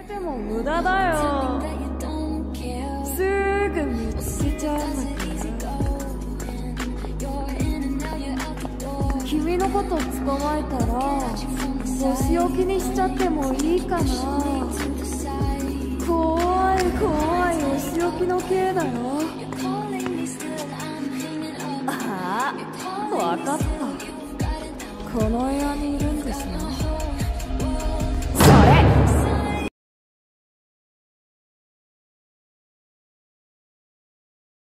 ても無駄だよ。すぐ見つけちゃうんだから。君のこと捕まえたらお仕置きにしちゃってもいいかな。怖い怖いお仕置きの刑だよ。ああ、わかった。この部屋にいるんでしょ。